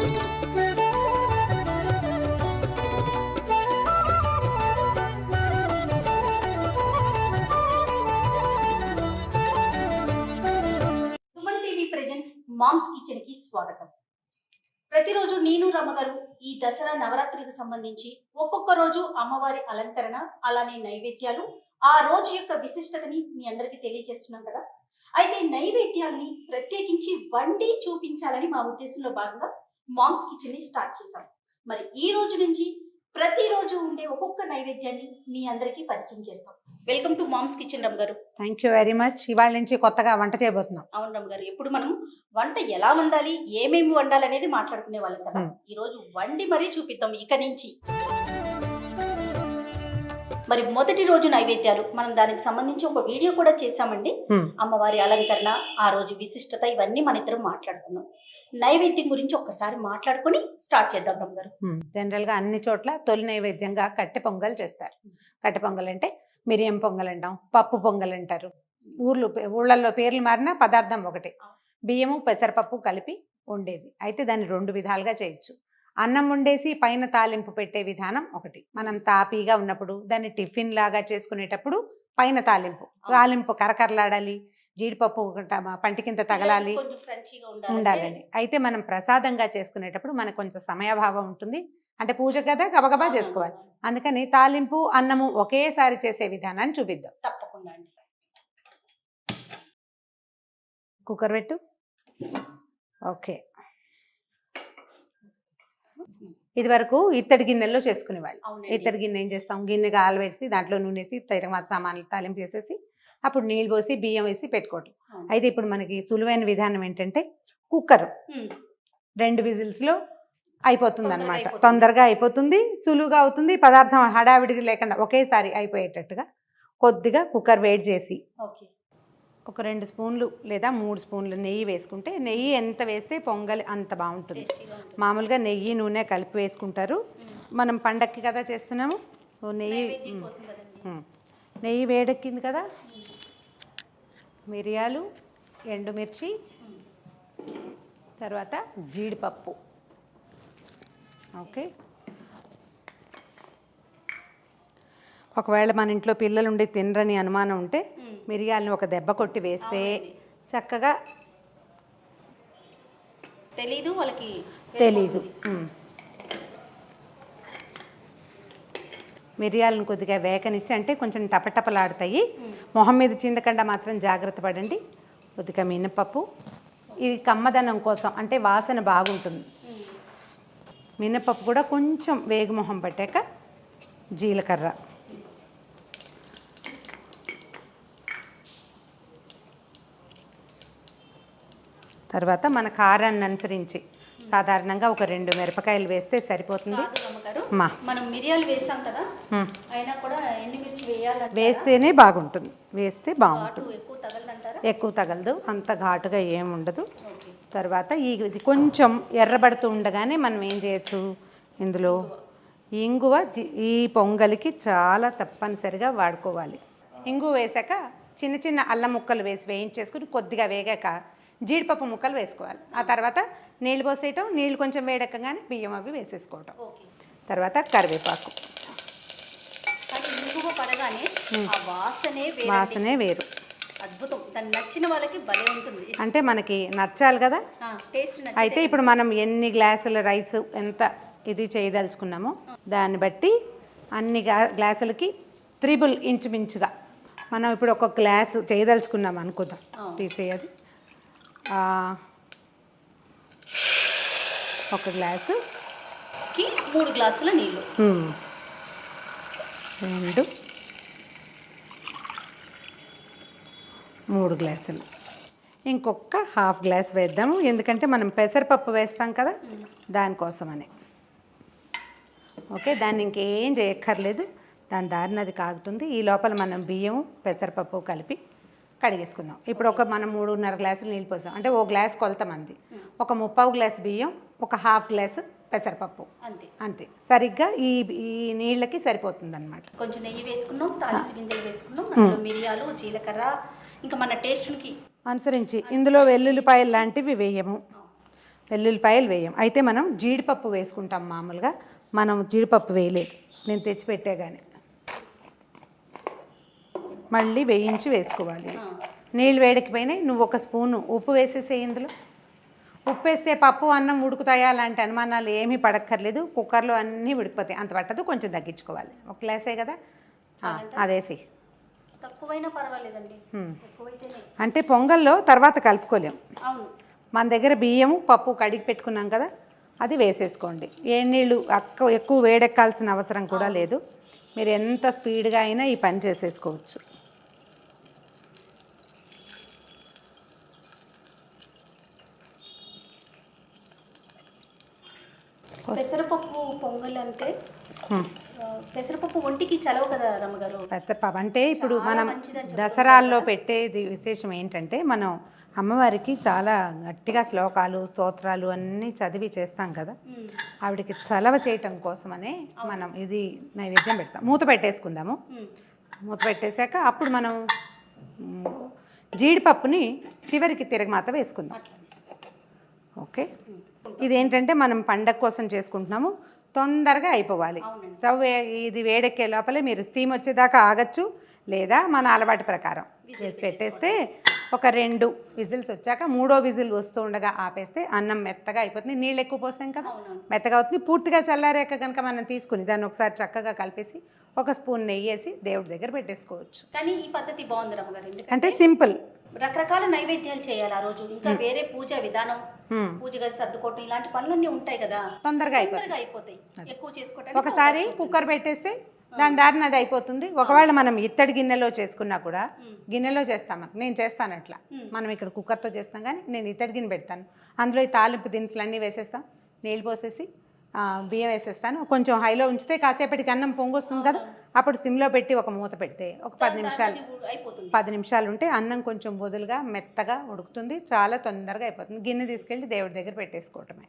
Suman TV presents moms kitchen కి స్వాగతం. ప్రతిరోజు నేను రమ్మగారు ఈ దసరా నవరాత్రులకు సంబంధించి ఒక్కొక్క రోజు అమ్మవారి అలంకరణ, అలానే నైవేద్యాలు, ఆ రోజు యొక్క విశిష్టతని మీ అందరికీ తెలియజేస్తున్నాం కదా. అయితే నైవేద్యాల్ని ప్రత్యేకించి వండి చూపించాలని మా ఉద్దేశంలో భాగంగా మామ్స్ కిచెన్ ని స్టార్ట్ చేశాం. మరి ఈ రోజు నుంచి ప్రతిరోజు ఉండే ఒక్కొక్క నైవేద్యాన్ని మీ అందరికీ పరిచయం చేస్తాం. వెల్కమ్ టు మామ్స్ కిచెన్ రమ్ గారు. Thank you very much. ఇవాళ నుంచి కొత్తగా వంట చేయబోతున్నాం. అవును రమ్ గారు, ఎప్పుడు మనం వంట ఎలా వండాలి, ఏమేమి వండాలి అనేది మాట్లాడుకునే వాళ్ళం కదా. ఈ రోజు వండి మరీ చూపిద్దాం ఇక నుంచి. మరి మొదటి రోజు నైవేద్యాలు, మనం దానికి సంబంధించి ఒక వీడియో కూడా చేసామండి. అమ్మవారి అలంకరణ, ఆ రోజు విశిష్టత, ఇవన్నీ మన ఇద్దరం మాట్లాడుకున్నాం. నైవేద్యం గురించి ఒక్కసారి మాట్లాడుకుని స్టార్ట్ చేద్దాం రమ్ గారు. జనరల్ గా అన్ని చోట్ల తొలి నైవేద్యంగా కట్టె పొంగల్ చేస్తారు. కట్టె పొంగల్ అంటే మిరియం పొంగల్ అంటాం, పప్పు పొంగల్ అంటారు. ఊళ్ళల్లో పేర్లు మారిన పదార్థం ఒకటి. బియ్యము పెసరపప్పు కలిపి వండేది. అయితే దాన్ని రెండు విధాలుగా చేయొచ్చు. అన్నం వండేసి పైన తాలింపు పెట్టే విధానం ఒకటి. మనం తాపీగా ఉన్నప్పుడు దాన్ని టిఫిన్ లాగా చేసుకునేటప్పుడు పైన తాలింపు కరకరలాడాలి, జీడిపప్పు పంటి కింద తగలాలి, ఉండాలని. అయితే మనం ప్రసాదంగా చేసుకునేటప్పుడు మనకు కొంచెం సమయాభావం ఉంటుంది. అంటే పూజ కదా, గబగబా చేసుకోవాలి. అందుకని తాలింపు అన్నము ఒకేసారి చేసే విధానాన్ని చూపిద్దాం. తప్పకుండా అండి. కుక్కర్ పెట్టు. ఓకే. ఇది వరకు ఇత్తడి గిన్నెల్లో చేసుకునేవాళ్ళు. ఇత్తడి గిన్నె ఏం చేస్తాం, గిన్నె కాలబెట్టి దాంట్లో నూనె వేసి తగిన సామాన్లు తాలింపు వేసేసి అప్పుడు నీళ్ళు పోసి బియ్యం వేసి పెట్టుకోవటం. అయితే ఇప్పుడు మనకి సులువైన విధానం ఏంటంటే కుక్కర్ 2 విజిల్స్లో అయిపోతుంది అనమాట. తొందరగా అయిపోతుంది, సులువుగా అవుతుంది. పదార్థం హడావిడిగా లేకుండా ఒకేసారి అయిపోయేటట్టుగా కొద్దిగా కుక్కర్ వేడి చేసి ఒక 2 స్పూన్లు లేదా 3 స్పూన్లు నెయ్యి వేసుకుంటే, నెయ్యి ఎంత వేస్తే పొంగలి అంత బాగుంటుంది. మామూలుగా నెయ్యి నూనె కలిపి వేసుకుంటారు. మనం పండక్కి కదా చేస్తున్నాము. నెయ్యి వేడెక్కింది కదా, మిరియాలు, ఎండుమిర్చి, తర్వాత జీడిపప్పు. ఓకే. ఒకవేళ మన ఇంట్లో పిల్లలు ఉండి తినరని అనుమానం ఉంటే మిరియాలను ఒక దెబ్బ కొట్టి వేస్తే చక్కగా తెలీదు వాళ్ళకి. మిరియాలను కొద్దిగా వేకనిచ్చి, అంటే కొంచెం టపటపలాడుతాయి. మొహం మీద చిందకుండా మాత్రం జాగ్రత్త పడండి. కొద్దిగా మినపప్పు, ఇది కమ్మదనం కోసం, అంటే వాసన బాగుంటుంది. మినపప్పు కూడా కొంచెం వేగుమొహం పట్టాక జీలకర్ర, తర్వాత మన కారాన్ని అనుసరించి సాధారణంగా ఒక 2 మిరపకాయలు వేస్తే సరిపోతుంది. మనం మిరియాలు వేసాం కదా, అయినా కూడా ఎండుమిర్చి వేస్తేనే బాగుంటుంది. వేస్తే బాగుంటుంది. ఎక్కువ తగలదు, అంత ఘాటుగా ఏముండదు. తర్వాత ఇది కొంచెం ఎర్రబడుతూ ఉండగానే మనం ఏం చేయొచ్చు, ఇందులో ఇంగువ ఈ పొంగలికి చాలా తప్పనిసరిగా వాడుకోవాలి. ఇంగువ వేసాక చిన్న చిన్న అల్లం ముక్కలు వేసి వేయించేసుకుని కొద్దిగా వేగాక జీడిపప్పు ముక్కలు వేసుకోవాలి. ఆ తర్వాత నీళ్ళు పోసేయటం, నీళ్ళు కొంచెం వేడెక్కగానే బియ్యం అవి వేసేసుకోవటం. తర్వాత కరివేపాకు. వాసనే వేరు, అద్భుతం. నచ్చిన వాళ్ళకి భలే ఉంటుంది. అంటే మనకి నచ్చాలి కదా టేస్ట్. అయితే ఇప్పుడు మనం ఎన్ని గ్లాసుల రైస్ ఎంత ఇది చేయదలుచుకున్నామో దాన్ని బట్టి అన్ని గ్లాసులకి 3 ఇంచుమించుగా మనం ఇప్పుడు ఒక గ్లాసు చేయదలుచుకున్నాం అనుకుందాం. తీసేయాలి. ఒక గ్లాసుకి 3 గ్లాసుల నీళ్ళు, 2 3 గ్లాసులు. ఇంకొక ½ గ్లాస్ వేద్దాము, ఎందుకంటే మనం పెసరపప్పు వేస్తాం కదా దానికోసమని. ఓకే. దాన్ని ఇంకేం చేయక్కర్లేదు, దాని దారిన అది కాగుతుంది. ఈ లోపల మనం బియ్యం పెసరపప్పు కలిపి కడిగేసుకుందాం. ఇప్పుడు మనం 3.5 గ్లాసులు నీళ్ళు పోసాం అంటే ఓ గ్లాస్ కొలత మంది, ఒక 3/4 గ్లాస్ బియ్యం, ఒక ½ గ్లాసు పెసరపప్పు, అంతే. సరిగ్గా ఈ నీళ్ళకి సరిపోతుంది అనమాట. కొంచెం నెయ్యి వేసుకున్నాం, తాలింపు గింజలు వేసుకున్నాం, మిరియాలు, జీలకర్ర, ఇంకా మన టేస్ట్కి అనుసరించి ఇందులో వెల్లుల్లిపాయలు లాంటివి వేయము. వెల్లుల్లిపాయలు వేయం. అయితే మనం జీడిపప్పు వేసుకుంటాం మామూలుగా, మనం జీడిపప్పు వేయలేదు, నేను తెచ్చిపెట్టే కానీ. మళ్ళీ వేయించి వేసుకోవాలి. నీళ్ళు వేడెక్కిపోయినాయి, నువ్వు ఒక స్పూను ఉప్పు వేసేసే. ఇందులో ఉప్పు వేస్తే పప్పు అన్నం ఉడుకుతాయా అలాంటి అనుమానాలు ఏమీ పడక్కర్లేదు. కుక్కర్లో అన్నీ ఉడికిపోతాయి, అంత పట్టదు, కొంచెం తగ్గించుకోవాలి. ఒక గ్లాసే కదా, అదేసి. తక్కువైనా పర్వాలేదండి, ఎక్కువైతేనే. అంటే పొంగల్లో తర్వాత కలుపుకోలేము. అవును. మన దగ్గర బియ్యము పప్పు కడిగి పెట్టుకున్నాం కదా, అది వేసేసుకోండి. ఏ నీళ్ళు ఎక్కువ వేడెక్కాల్సిన అవసరం కూడా లేదు. మీరు ఎంత స్పీడ్గా అయినా ఈ పని చేసేసుకోవచ్చు. పెసరపప్పు పొంగల్ అంటే పెసరపప్పు ఒంటికి చలవ కదా రమ్మగారు. పెసరపప్పు అంటే ఇప్పుడు చాలా మనం మంచిదని చెప్తున్నారు దసరాల్లో కదా. పెట్టేది విశేషం ఏంటంటే, మనం అమ్మవారికి చాలా గట్టిగా శ్లోకాలు స్తోత్రాలు అన్నీ చదివి చేస్తాం కదా, ఆవిడకి చలవ చేయటం కోసమనే మనం ఇది నైవేద్యం పెడతాం. మూత పెట్టేసుకుందాము. మూత పెట్టేశాక అప్పుడు మనం జీడిపప్పుని చివరికి తిరగమాత వేసుకుందాం. ఓకే, ఇదేంటంటే మనం పండగ కోసం చేసుకుంటున్నాము, తొందరగా అయిపోవాలి. స్టవ్ ఇది వేడెక్కే లోపలే మీరు స్టీమ్ వచ్చేదాకా ఆగచ్చు, లేదా మన అలవాటు ప్రకారం పెట్టేస్తే ఒక 2 విజిల్స్ వచ్చాక 3వ విజిల్ వస్తూ ఉండగా ఆపేస్తే అన్నం మెత్తగా అయిపోతుంది. నీళ్ళు ఎక్కువ పోసాం కదా, మెత్తగా అవుతుంది. పూర్తిగా చల్లారాక కనుక మనం తీసుకుని దాన్ని ఒకసారి చక్కగా కలిపేసి ఒక స్పూన్ నెయ్యి వేసి దేవుడి దగ్గర పెట్టేసుకోవచ్చు. కానీ ఈ పద్ధతి బాగుంది రమ్మగారు, అంటే సింపుల్. రకరకాల నైవేద్యాలు చేయాలి ఆ రోజు, ఇంకా వేరే పూజ విధానం, పూజ గది సర్దుకోవటం, ఇలాంటి పనులన్నీ ఉంటాయి కదా, తొందరగా అయిపోతాయి. ఎక్కువ చేసుకోవడానికి ఒకసారి కుక్కర్ పెట్టేస్తే దాని దారిన అది అయిపోతుంది. ఒకవేళ మనం ఇత్తడి గిన్నెలో చేసుకున్నా కూడా, గిన్నెలో చేస్తాం, నేను చేస్తాను అట్లా. మనం ఇక్కడ కుక్కర్తో చేస్తాం, కానీ నేను ఇత్తడి గిన్నె పెడతాను. అందులో ఈ తాలింపు దినుసులు అన్నీ వేసేస్తాం, నీళ్ళు పోసేసి బియ్యం వేసేస్తాను. కొంచెం హైలో ఉంచితే కాసేపటికి అన్నం పొంగొస్తుంది కదా, అప్పుడు సిమ్లో పెట్టి ఒక మూత పెడితే ఒక 10 నిమిషాలు ఉంటే అన్నం కొంచెం వదులుగా మెత్తగా ఉడుకుతుంది, చాలా తొందరగా అయిపోతుంది. గిన్నె తీసుకెళ్ళి దేవుడి దగ్గర పెట్టేసుకోవటమే.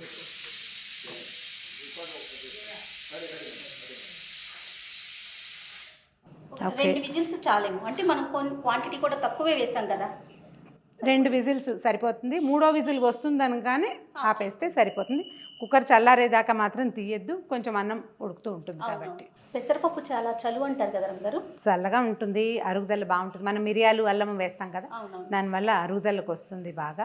ఓకే, 2 విజిల్స్ చాలేమో, అంటే మనం క్వాంటిటీ కూడా తక్కువే వేసాం కదా. 2 విజిల్స్ సరిపోతుంది. 3వ విజిల్ వస్తుంది అనగానే ఆపేస్తే సరిపోతుంది. కుక్కర్ చల్లారేదాకా మాత్రం తీయద్దు, కొంచెం అన్నం ఉడుకుతూ ఉంటుంది కాబట్టి. పెసరపప్పు చాలా చలువ అంటారు కదా రమ్మగారు. చల్లగా ఉంటుంది, అరుగుదల బాగుంటుంది. మనం మిరియాలు అల్లం వేస్తాం కదా, దానివల్ల అరుగుదలకు వస్తుంది బాగా.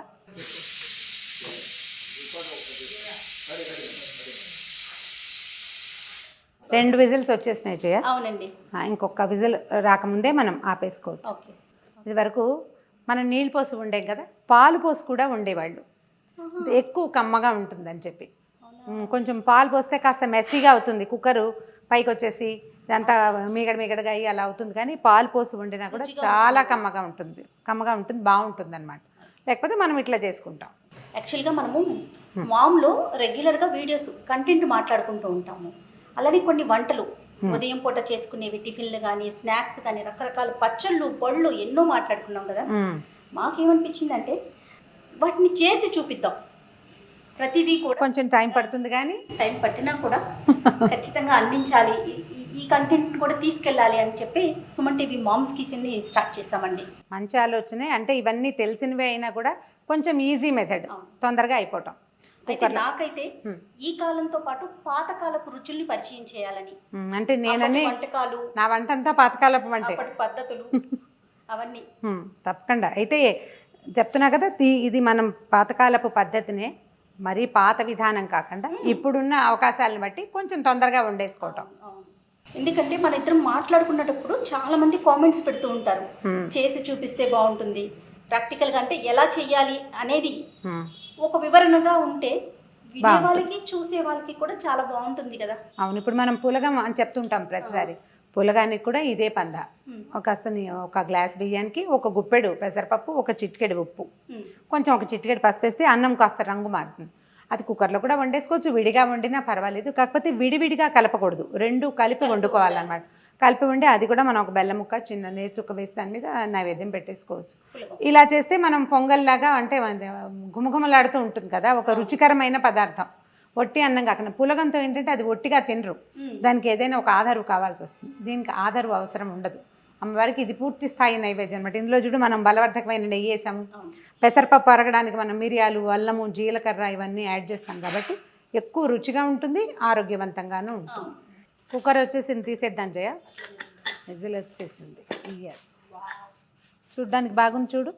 రెండు విజిల్స్ వచ్చేసినాయి చేయ. అవునండి. ఇంకొక విజిల్ రాకముందే మనం ఆపేసుకోవచ్చు. ఇది వరకు మనం నీళ్ళు పోసి ఉండేం కదా, పాలు పోసి కూడా ఉండేవాళ్ళు, ఎక్కువ కమ్మగా ఉంటుందని చెప్పి. కొంచెం పాలు పోస్తే కాస్త మెస్సీగా అవుతుంది, కుక్కరు పైకి వచ్చేసి అంతా మీగడగా అయ్యి అలా అవుతుంది. కానీ పాలు పోసి వండినా కూడా చాలా కమ్మగా ఉంటుంది, బాగుంటుంది అనమాట. లేకపోతే మనం ఇట్లా చేసుకుంటాం. యాక్చువల్గా మనము మామ్లో రెగ్యులర్గా వీడియోస్ కంటెంట్ మాట్లాడుకుంటూ ఉంటాము. అలానే కొన్ని వంటలు ఉదయం పూట చేసుకునేవి, టిఫిన్లు కానీ స్నాక్స్ కానీ, రకరకాల పచ్చళ్ళు పళ్ళు ఎన్నో మాట్లాడుకున్నాం కదా. మాకేమనిపించిందంటే వాటిని చేసి చూపిద్దాం. ప్రతిదీ కూడా కొంచెం టైం పడుతుంది, కానీ టైం పట్టినా కూడా ఖచ్చితంగా అందించాలి, ఈ కంటెంట్ కూడా తీసుకెళ్ళాలి అని చెప్పి సుమన్ టీవీ మామ్స్ కిచెన్ని స్టార్ట్ చేసామండి. మంచి ఆలోచనే. అంటే ఇవన్నీ తెలిసినవే అయినా కూడా కొంచెం ఈజీ మెథడ్, తొందరగా అయిపోవటం. అయితే నాకైతే ఈ కాలంతో పాటు పాతకాలపు రుచుల్ని పరిచయం చేయాలని, అంటే నేనని వంటకాలు, నా వంట అంతా పాతకాలపు వంటే, పద్ధతులు అవన్నీ తప్పకుండా. అయితే చెప్తున్నా కదా, ఇది మనం పాతకాలపు పద్ధతినే, మరీ పాత విధానం కాకుండా ఇప్పుడున్న అవకాశాలను బట్టి కొంచెం తొందరగా వండేసుకోవటం. ఎందుకంటే మన ఇద్దరం మాట్లాడుకున్నప్పుడు చాలా మంది కామెంట్స్ పెడుతూ ఉంటారు, చేసి చూపిస్తే బాగుంటుంది, ప్రాక్టికల్గా అంటే ఎలా చెయ్యాలి అనేది ఒక వివరణగా ఉంటే వినే వాళ్ళకి చూసే వాళ్ళకి కూడా చాలా బాగుంటుంది కదా. అవును, ఇప్పుడు మనం పులగం అని చెప్తుంటాం ప్రతిసారి, పులగానికి కూడా ఇదే పంద. ఒక గ్లాస్ బియ్యానికి ఒక గుప్పెడు పెసరపప్పు, ఒక చిటికెడు ఉప్పు, కొంచెం ఒక చిటికెడు పసుపు వేస్తే అన్నం కాస్త రంగు మారుతుంది. అది కుక్కర్లో కూడా వండేసుకోవచ్చు, విడిగా వండినా పర్వాలేదు. కాకపోతే విడివిడిగా కలపకూడదు, రెండు కలిపి వండుకోవాలన్నమాట. కలిపి ఉండి అది కూడా మనం ఒక బెల్లం ముక్క, చిన్న నేచుక్క వేసి దాని మీద నైవేద్యం పెట్టేసుకోవచ్చు. ఇలా చేస్తే మనం పొంగల్లాగా అంటే గుమగుమలాడుతూ ఉంటుంది కదా, ఒక రుచికరమైన పదార్థం. ఒట్టి అన్నం కాకుండా పులగంతో ఏంటంటే అది ఒట్టిగా తినరు, దానికి ఏదైనా ఒక ఆధారు కావాల్సి వస్తుంది. దీనికి ఆధారు అవసరం ఉండదు. అమ్మవారికి ఇది పూర్తి స్థాయి నైవేద్యం అనమాట. ఇందులో చూడు మనం బలవర్ధకమైన నెయ్యి వేసాము, పెసరపప్పు అరగడానికి మనం మిరియాలు, అల్లము, జీలకర్ర ఇవన్నీ యాడ్ చేస్తాం కాబట్టి ఎక్కువ రుచిగా ఉంటుంది, ఆరోగ్యవంతంగానూ ఉంటుంది. కుక్కర్ వచ్చేసింది, తీసేద్దాం జయ. విజిల్ వచ్చేసింది. ఎస్, చూడ్డానికి బాగుంది చూడు.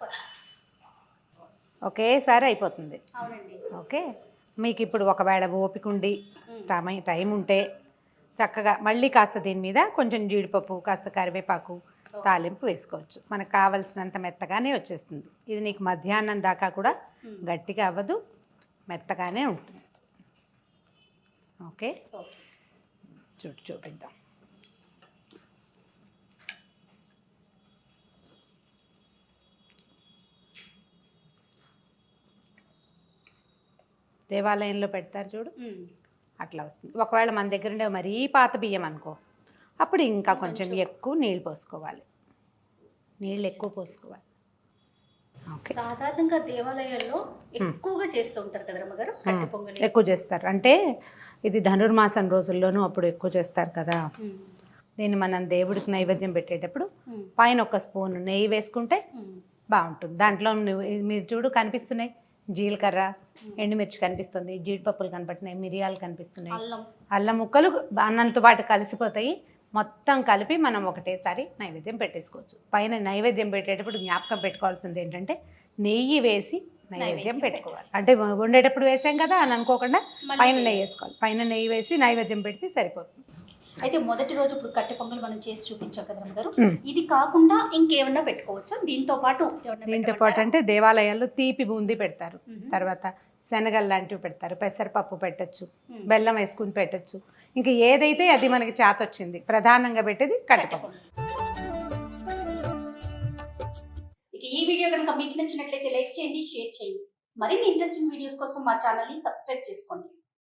ఒకేసారి అయిపోతుంది. ఓకే, మీకు ఇప్పుడు ఒకవేళ ఓపిక ఉండి టైం ఉంటే చక్కగా మళ్ళీ కాస్త దీని మీద కొంచెం జీడిపప్పు, కాస్త కరివేపాకు తాలింపు వేసుకోవచ్చు. మనకు కావలసినంత మెత్తగానే వచ్చేస్తుంది. ఇది నీకు మధ్యాహ్నం దాకా కూడా గట్టిగా అవ్వదు, మెత్తగానే ఉంటుంది. ఓకే, చూపిద్దాం. దేవాలయంలో పెడతారు చూడు, అట్లా వస్తుంది. ఒకవేళ మన దగ్గర ఉండే మరీ పాత బియ్యం అనుకో, అప్పుడు ఇంకా కొంచెం ఎక్కువ నీళ్ళు పోసుకోవాలి, నీళ్ళు ఎక్కువ పోసుకోవాలి. సాధారణంగా దేవాలయాల్లో ఎక్కువగా చేస్తూ ఉంటారు కదా రమ్మగారు, కట్టె పొంగలి ఎక్కువ చేస్తారు. అంటే ఇది ధనుర్మాసం రోజుల్లోనూ అప్పుడు ఎక్కువ చేస్తారు కదా. దీన్ని మనం దేవుడికి నైవేద్యం పెట్టేటప్పుడు పైన ఒక స్పూన్ నెయ్యి వేసుకుంటే బాగుంటుంది. దాంట్లో మీరు చూడు కనిపిస్తున్నాయి, జీలకర్ర, ఎండుమిర్చి కనిపిస్తుంది, జీడిపప్పులు కనపడుతున్నాయి, మిరియాలు కనిపిస్తున్నాయి, అల్లం ముక్కలు అన్నంతో పాటు కలిసిపోతాయి. మొత్తం కలిపి మనం ఒకటేసారి నైవేద్యం పెట్టేసుకోవచ్చు. పైన నైవేద్యం పెట్టేటప్పుడు జ్ఞాపకం పెట్టుకోవాల్సింది ఏంటంటే నెయ్యి వేసి నైవేద్యం పెట్టుకోవాలి. అంటే వండేటప్పుడు వేసాం కదా అని అనుకోకుండా పైన నెయ్యి వేసుకోవాలి. పైన నెయ్యి వేసి నైవేద్యం పెడితే సరిపోతుంది. అయితే మొదటి రోజు ఇప్పుడు కట్టె పొంగల్ మనం చేసి చూపించాం కదా రమ్మగారు, ఇది కాకుండా ఇంకేమన్నా పెట్టుకోవచ్చా దీంతో పాటు? దీంతో పాటు అంటే దేవాలయాల్లో తీపి బూందీ పెడతారు, తర్వాత శనగలు లాంటివి పెడతారు, పెసరపప్పు పెట్టచ్చు, బెల్లం వేసుకుని పెట్టచ్చు. ఇంకా ఏదైతే అది మనకి చేత వచ్చింది. ప్రధానంగా పెట్టేది కట్టె పొంగల్. ఇక ఈ వీడియో కనుక మీకు నచ్చినట్లయితే లైక్ చేయండి, షేర్ చేయండి. మరిన్ని ఇంట్రెస్టింగ్ వీడియోస్ కోసం మా ఛానల్ ని సబ్స్క్రైబ్ చేసుకోండి.